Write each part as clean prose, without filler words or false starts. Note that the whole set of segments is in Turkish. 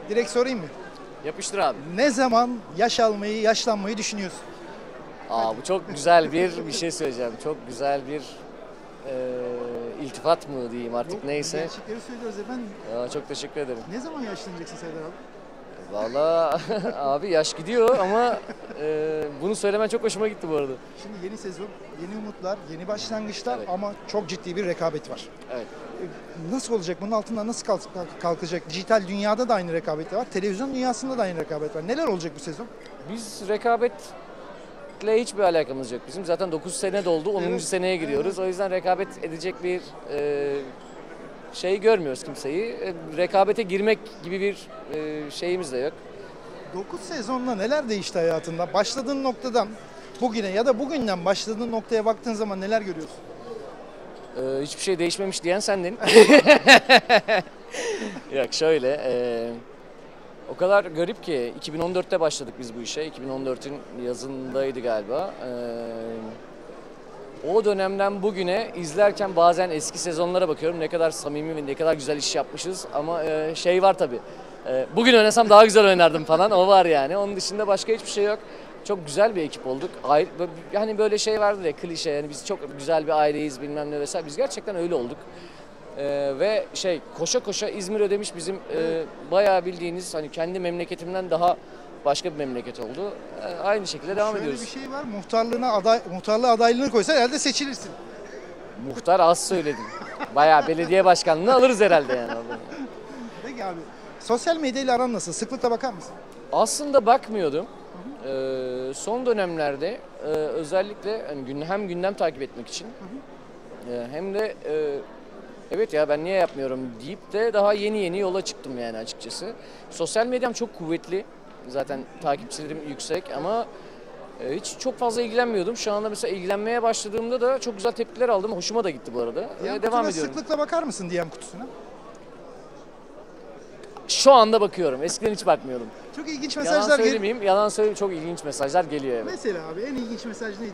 Direkt sorayım mı? Yapıştır abi. Ne zaman yaş almayı, yaşlanmayı düşünüyorsun? Bu çok güzel bir şey söyleyeceğim. Çok güzel bir iltifat mı diyeyim artık Yok, neyse. gerçekleri söylüyoruz efendim. Çok teşekkür ederim. Ne zaman yaşlanacaksın Serdar abi? Vallahi abi yaş gidiyor ama bunu söylemen çok hoşuma gitti bu arada. Şimdi yeni sezon, yeni umutlar, yeni başlangıçlar Evet. ama çok ciddi bir rekabet var. Evet. Nasıl olacak? Bunun altından nasıl kalkacak? Dijital dünyada da aynı rekabet var. Televizyon dünyasında da aynı rekabet var. Neler olacak bu sezon? Biz rekabetle hiçbir alakamız yok. Bizim zaten 9 sene doldu, 10. Evet. seneye giriyoruz. O yüzden rekabet edecek bir şey görmüyoruz kimseyi. Rekabete girmek gibi bir şeyimiz de yok. 9 sezonla neler değişti hayatında? Başladığın noktadan bugüne ya da bugünden başladığın noktaya baktığın zaman neler görüyorsun? Hiçbir şey değişmemiş diyen sendin. Yok şöyle, o kadar garip ki 2014'te başladık biz bu işe. 2014'ün yazındaydı galiba. O dönemden bugüne izlerken bazen eski sezonlara bakıyorum. Ne kadar samimi ve ne kadar güzel iş yapmışız. Ama şey var tabii. Bugün oynasam daha güzel oynardım falan. O var yani. Onun dışında başka hiçbir şey yok. Çok güzel bir ekip olduk. Hani böyle şey vardır ya, klişe, yani biz çok güzel bir aileyiz bilmem ne vesaire. Biz gerçekten öyle olduk. Ve koşa koşa İzmir Ödemiş bizim bayağı bildiğiniz hani kendi memleketimden daha başka bir memleket oldu. Aynı şekilde devam ediyoruz. Şöyle bir şey var, muhtarlığa adaylığını koysan herhalde seçilirsin. Muhtar az söyledin. Bayağı belediye başkanlığını alırız herhalde yani. Peki abi, sosyal medyayla aran nasıl? Sıklıkla bakar mısın? Aslında bakmıyordum. Son dönemlerde özellikle hani hem gündem takip etmek için hem de evet ya ben niye yapmıyorum deyip de daha yeni yola çıktım yani açıkçası. Sosyal medyam çok kuvvetli. Zaten takipçilerim yüksek ama hiç çok fazla ilgilenmiyordum. Şu anda mesela ilgilenmeye başladığımda da çok güzel tepkiler aldım. Hoşuma da gitti bu arada. Devam ediyorum. Sıklıkla bakar mısın DM kutusuna? Şu anda bakıyorum. Eskiden hiç bakmıyordum. Çok ilginç Yalan mesajlar geliyor. söylemeyeyim. Yalan söyleyeyim. Çok ilginç mesajlar geliyor evet. Mesela abi en ilginç mesaj neydi?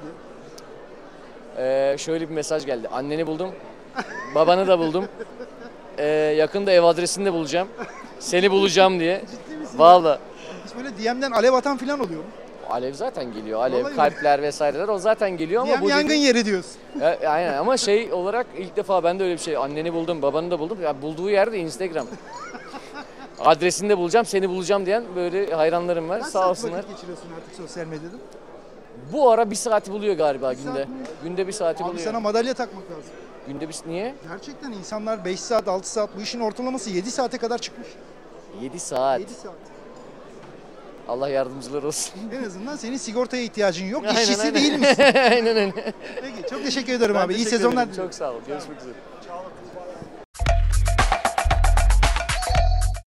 Şöyle bir mesaj geldi. Anneni buldum. Babanı da buldum. Yakında ev adresini de bulacağım. Seni bulacağım diye. Ciddi misin? Vallahi. Hiç böyle DM'den alev atan falan oluyor mu? Alev zaten geliyor. Alev, Vallahi kalpler vesaireler o zaten geliyor ama DM bu yangın yeri diyorsun. aynen ama şey olarak ilk defa ben de öyle bir şey. Anneni buldum, babanı da buldum. Ya bulduğu yerde Instagram. Adresini de bulacağım, seni bulacağım diyen böyle hayranlarım var. Kaç Sağ saat olsunlar. vakit geçiriyorsun artık sosyal medyada? Bu ara 1 saati buluyor galiba günde. saat mi? Günde 1 saati Abi buluyor. sana madalya takmak lazım. Günde niye? Gerçekten insanlar 5 saat, 6 saat, bu işin ortalaması 7 saate kadar çıkmış. 7 saat. 7 saat. Allah yardımcılar olsun. En azından senin sigortaya ihtiyacın yok, Aynen, işçisi aynen. değil misin? Aynen öyle. Peki çok teşekkür ederim Ben abi. İyi teşekkür sezonlar ederim. diliyorum. Çok sağ ol. Görüşmek üzere.